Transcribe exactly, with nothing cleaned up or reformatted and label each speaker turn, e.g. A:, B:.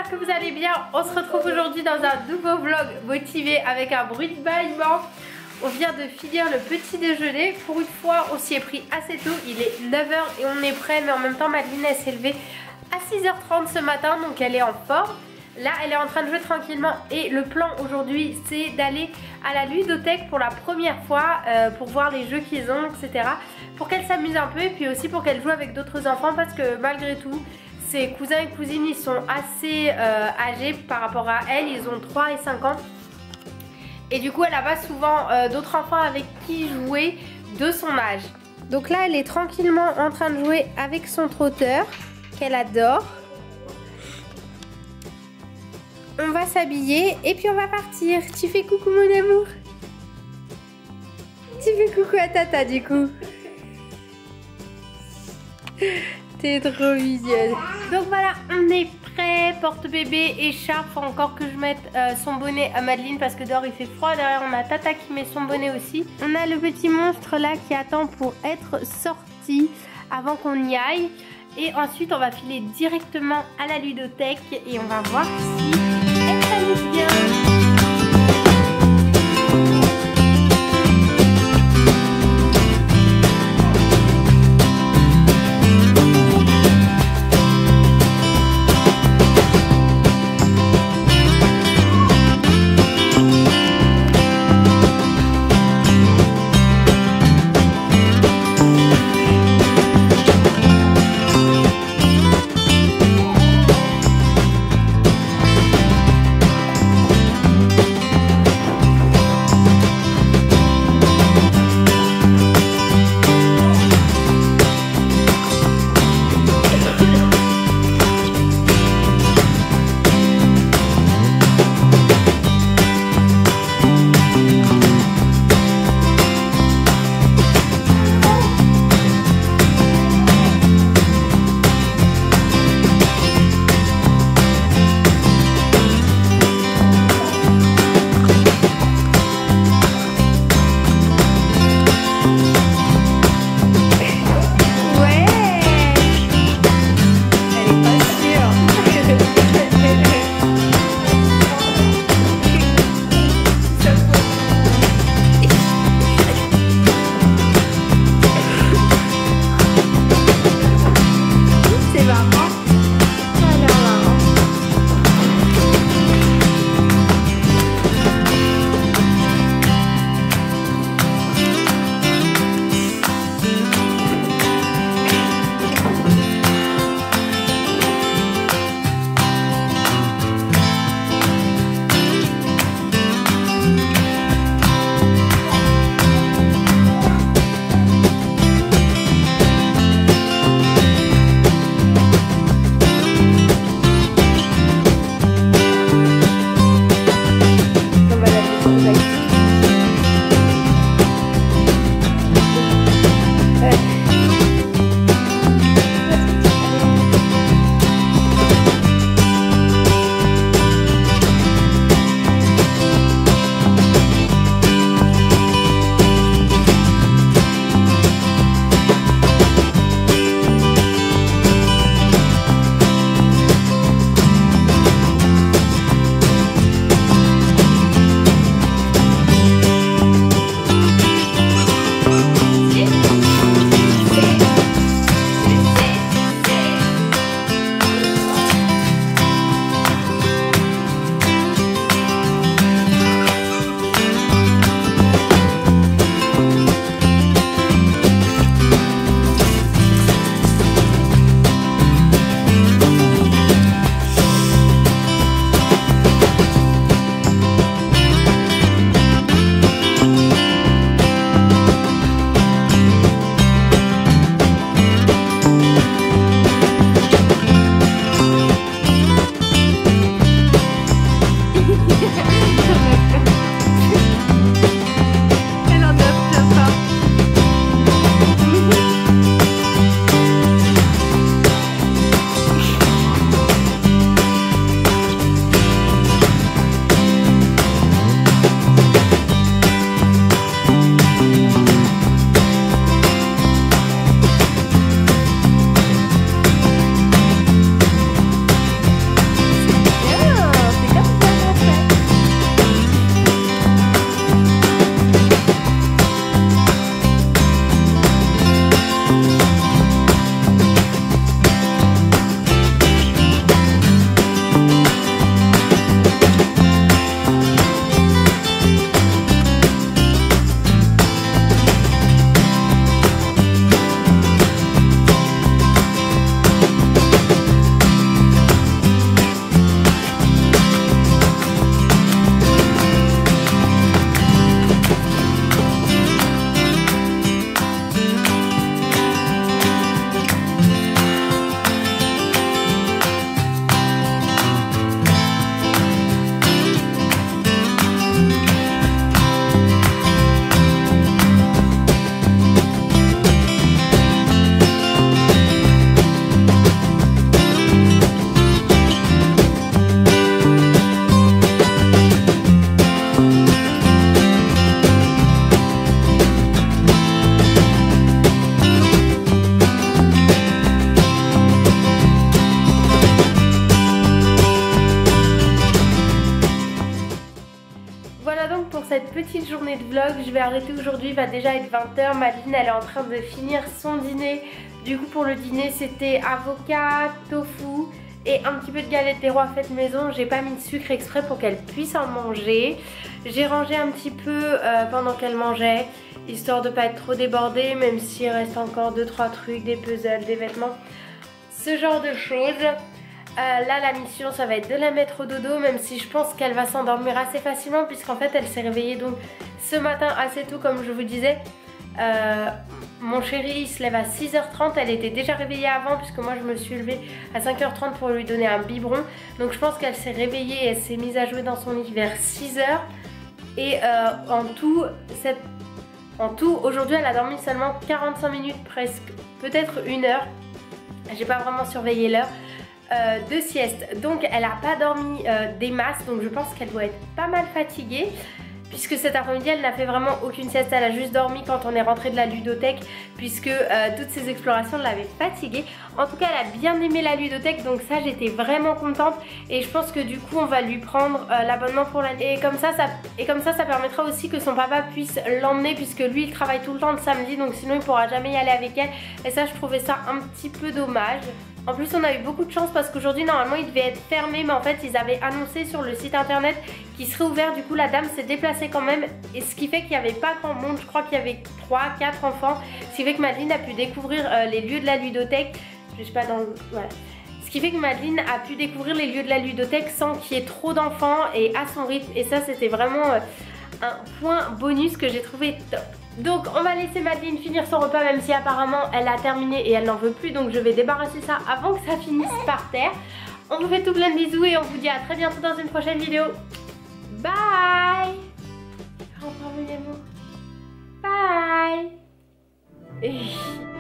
A: j'espère que vous allez bien. On se retrouve aujourd'hui dans un nouveau vlog motivé avec un bruit de bâillement. On vient de finir le petit déjeuner. Pour une fois, on s'y est pris assez tôt. Il est neuf heures et on est prêt. Mais en même temps, Madeline, elle s'est levée à six heures trente ce matin. Donc elle est en forme. Là, elle est en train de jouer tranquillement. Et le plan aujourd'hui, c'est d'aller à la ludothèque pour la première fois. Euh, pour voir les jeux qu'ils ont, et cetera. Pour qu'elle s'amuse un peu. Et puis aussi pour qu'elle joue avec d'autres enfants. Parce que malgré tout, ses cousins et cousines, ils sont assez euh, âgés par rapport à elle. Ils ont trois et cinq ans. Et du coup, elle n'a pas souvent euh, d'autres enfants avec qui jouer de son âge. Donc là, elle est tranquillement en train de jouer avec son trotteur, qu'elle adore. On va s'habiller et puis on va partir. Tu fais coucou mon amour. Tu fais coucou à Tata du coup. T'es trop mignonne. Donc voilà, on est prêt. Porte-bébé, écharpe. Faut encore que je mette euh, son bonnet à Madeline parce que dehors il fait froid. Derrière on a Tata qui met son bonnet aussi. On a le petit monstre là qui attend pour être sorti avant qu'on y aille. Et ensuite on va filer directement à la ludothèque et on va voir si elle s'amuse bien. arrêté aujourd'hui, il va déjà être vingt heures. Madeline elle est en train de finir son dîner. Du coup pour le dîner c'était avocat, tofu et un petit peu de galette des rois faites maison. J'ai pas mis de sucre exprès pour qu'elle puisse en manger. J'ai rangé un petit peu euh, pendant qu'elle mangeait, histoire de pas être trop débordée, même s'il reste encore deux trois trucs, des puzzles, des vêtements, ce genre de choses. Euh, là la mission ça va être de la mettre au dodo, même si je pense qu'elle va s'endormir assez facilement puisqu'en fait elle s'est réveillée donc ce matin assez tôt comme je vous disais. Euh, mon chéri il se lève à six heures trente, elle était déjà réveillée avant puisque moi je me suis levée à cinq heures trente pour lui donner un biberon. Donc je pense qu'elle s'est réveillée et elle s'est mise à jouer dans son lit vers six heures. Et euh, en tout, cette... en tout aujourd'hui elle a dormi seulement quarante-cinq minutes presque, peut-être une heure. J'ai pas vraiment surveillé l'heure. Euh, de sieste, donc elle n'a pas dormi euh, des masses, donc je pense qu'elle doit être pas mal fatiguée puisque cet après-midi elle n'a fait vraiment aucune sieste, elle a juste dormi quand on est rentré de la ludothèque puisque euh, toutes ces explorations l'avaient fatiguée. En tout cas elle a bien aimé la ludothèque, donc ça j'étais vraiment contente et je pense que du coup on va lui prendre euh, l'abonnement pour l'année et comme ça, ça et comme ça ça permettra aussi que son papa puisse l'emmener puisque lui il travaille tout le temps le samedi, donc sinon il pourra jamais y aller avec elle et ça je trouvais ça un petit peu dommage. En plus on a eu beaucoup de chance parce qu'aujourd'hui normalement il devait être fermé, mais en fait ils avaient annoncé sur le site internet qu'il serait ouvert. Du coup la dame s'est déplacée quand même et ce qui fait qu'il n'y avait pas grand monde, je crois qu'il y avait trois quatre enfants, ce qui fait que Madeline a pu découvrir euh, les lieux de la ludothèque. Je sais pas dans le... voilà. Ce qui fait que Madeline a pu découvrir les lieux de la ludothèque sans qu'il y ait trop d'enfants et à son rythme, et ça c'était vraiment euh, un point bonus que j'ai trouvé top. Donc on va laisser Madeline finir son repas, même si apparemment elle a terminé et elle n'en veut plus, donc je vais débarrasser ça avant que ça finisse par terre. On vous fait tout plein de bisous et on vous dit à très bientôt dans une prochaine vidéo. Bye. Au revoir mes amours. Bye.